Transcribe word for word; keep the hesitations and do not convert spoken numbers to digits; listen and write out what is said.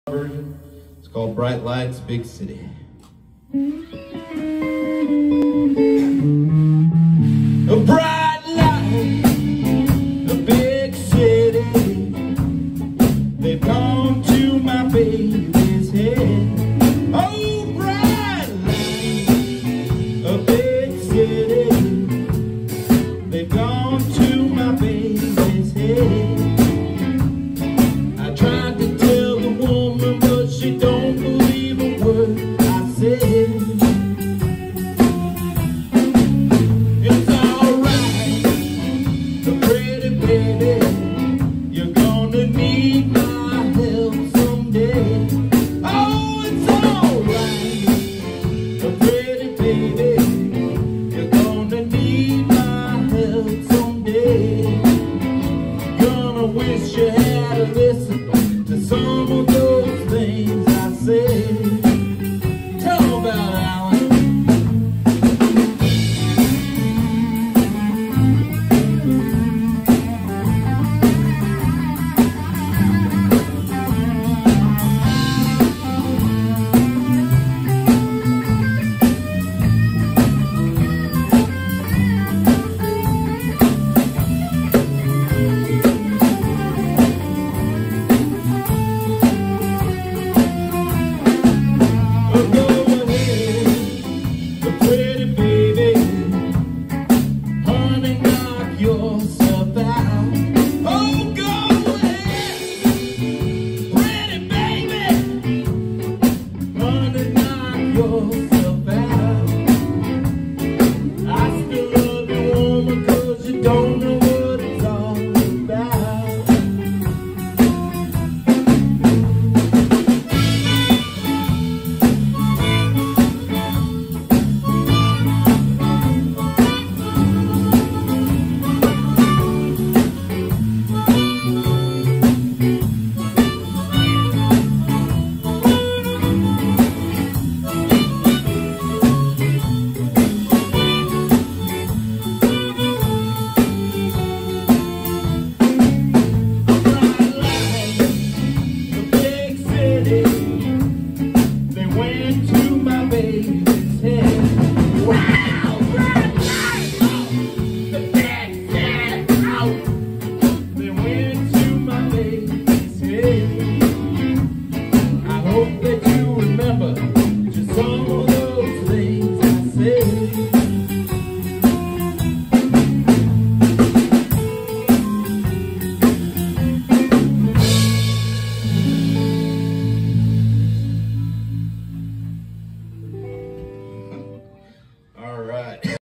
version. It's called Bright Lights, Big City. A bright light, a big city. They've gone to my baby's head. Oh, bright light, a big city. They've gone to my baby's head. I tried to tell the woman, but she don't believe a word I said. It's alright, the pretty baby, you're gonna need my help someday.